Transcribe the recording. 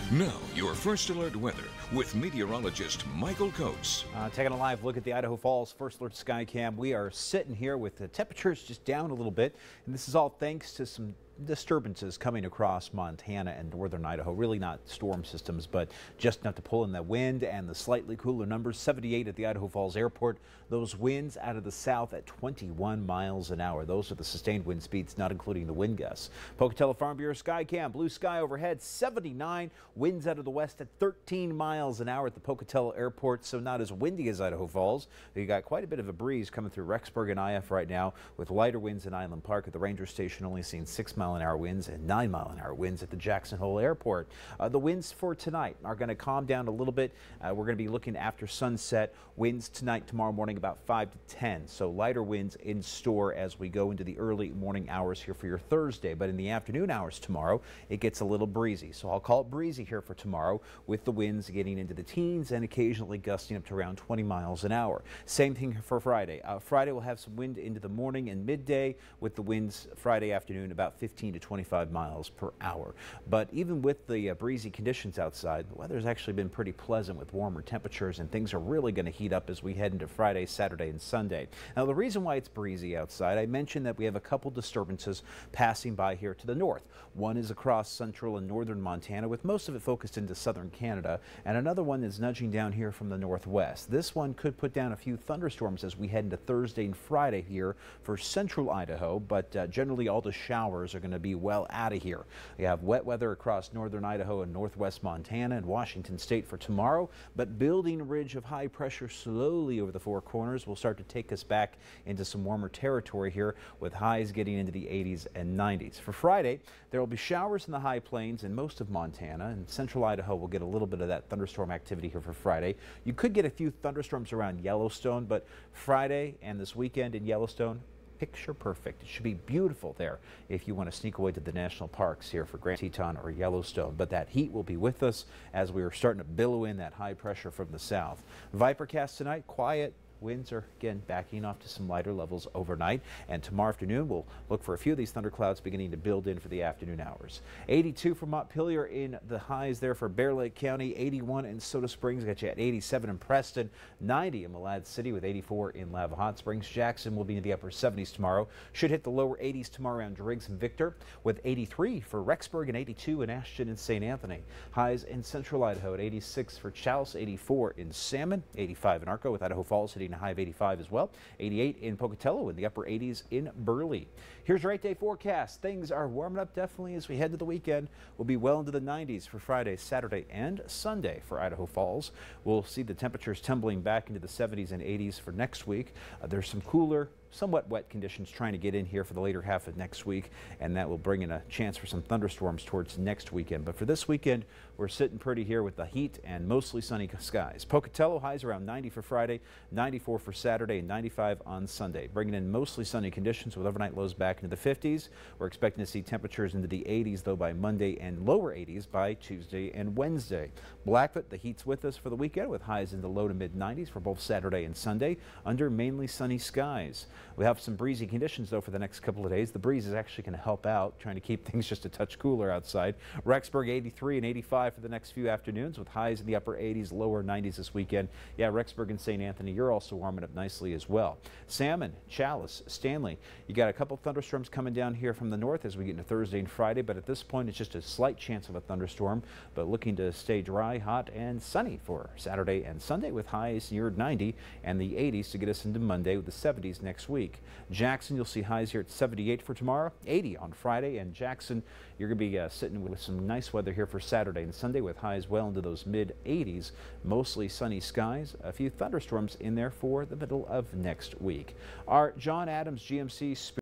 Now, your first alert weather with meteorologist Michael Coates. Taking a live look at the Idaho Falls First Alert Skycam. We are sitting here with the temperatures just down a little bit, and this is all thanks to some disturbances coming across Montana and northern Idaho. Really not storm systems, but just enough to pull in the wind and the slightly cooler numbers. 78 at the Idaho Falls Airport. Those winds out of the south at 21 miles an hour. Those are the sustained wind speeds, not including the wind gusts. Pocatello Farm Bureau Skycam. Blue sky overhead, 79. Winds out of the west at 13 miles an hour at the Pocatello Airport, so not as windy as Idaho Falls. You got quite a bit of a breeze coming through Rexburg and IF right now, with lighter winds in Island Park. At the Ranger Station, only seeing 6-mile-an-hour winds and 9-mile-an-hour winds at the Jackson Hole Airport. The winds for tonight are going to calm down a little bit. We're going to be looking after sunset. Winds tonight, tomorrow morning about 5 to 10. So lighter winds in store as we go into the early morning hours here for your Thursday. But in the afternoon hours tomorrow, it gets a little breezy. So I'll call it breezy here for tomorrow, with the winds getting into the teens and occasionally gusting up to around 20 miles an hour. Same thing for Friday. Friday will have some wind into the morning and midday, with the winds Friday afternoon about 15 to 25 miles per hour. But even with the breezy conditions outside, the weather's actually been pretty pleasant with warmer temperatures, and things are really going to heat up as we head into Friday, Saturday, and Sunday. Now, the reason why it's breezy outside, I mentioned that we have a couple disturbances passing by here to the north. One is across central and northern Montana, with most of it focused into southern Canada, and another one is nudging down here from the northwest. This one could put down a few thunderstorms as we head into Thursday and Friday here for central Idaho, but generally all the showers are going to be well out of here. We have wet weather across northern Idaho and northwest Montana and Washington State for tomorrow, but building a ridge of high pressure slowly over the Four Corners will start to take us back into some warmer territory here, with highs getting into the 80s and 90s. For Friday, there will be showers in the high plains in most of Montana, and central Idaho will get a little bit of that thunderstorm activity here for Friday. You could get a few thunderstorms around Yellowstone, but Friday and this weekend in Yellowstone, picture perfect. It should be beautiful there if you want to sneak away to the national parks here for Grand Teton or Yellowstone. But that heat will be with us as we are starting to billow in that high pressure from the south. Vipercast tonight, quiet. Winds are again backing off to some lighter levels overnight, and tomorrow afternoon we'll look for a few of these thunderclouds beginning to build in for the afternoon hours. 82 for Montpelier in the highs there for Bear Lake County, 81 in Soda Springs, got you at 87 in Preston, 90 in Malad City with 84 in Lava Hot Springs. Jackson will be in the upper 70s tomorrow. Should hit the lower 80s tomorrow around Driggs and Victor, with 83 for Rexburg and 82 in Ashton and St. Anthony. Highs in central Idaho at 86 for Challis, 84 in Salmon, 85 in Arco, with Idaho Falls hitting a high of 85 as well. 88 in Pocatello, in the upper 80s in Burley. Here's your 8-day forecast. Things are warming up definitely as we head to the weekend. We'll be well into the 90s for Friday, Saturday, and Sunday for Idaho Falls. We'll see the temperatures tumbling back into the 70s and 80s for next week. There's some cooler, somewhat wet conditions trying to get in here for the later half of next week, and that will bring in a chance for some thunderstorms towards next weekend. But for this weekend, we're sitting pretty here with the heat and mostly sunny skies. Pocatello highs around 90 for Friday, 94 for Saturday, and 95 on Sunday. Bringing in mostly sunny conditions with overnight lows back into the 50s. We're expecting to see temperatures into the 80s though by Monday, and lower 80s by Tuesday and Wednesday. Blackfoot, the heat's with us for the weekend, with highs in the low to mid 90s for both Saturday and Sunday under mainly sunny skies. We have some breezy conditions though for the next couple of days. The breeze is actually going to help out, trying to keep things just a touch cooler outside. Rexburg 83 and 85 for the next few afternoons, with highs in the upper 80s, lower 90s this weekend. Yeah, Rexburg and St. Anthony, you're also warming up nicely as well. Salmon, Challis, Stanley, you got a couple thunderstorms coming down here from the north as we get into Thursday and Friday, but at this point it's just a slight chance of a thunderstorm, but looking to stay dry, hot, and sunny for Saturday and Sunday, with highs near 90 and the 80s to get us into Monday, with the 70s next week. Jackson, you'll see highs here at 78 for tomorrow, 80 on Friday, and Jackson, you're going to be sitting with some nice weather here for Saturday and Sunday, with highs well into those mid 80s, mostly sunny skies, a few thunderstorms in there for the middle of next week. Our John Adams GMC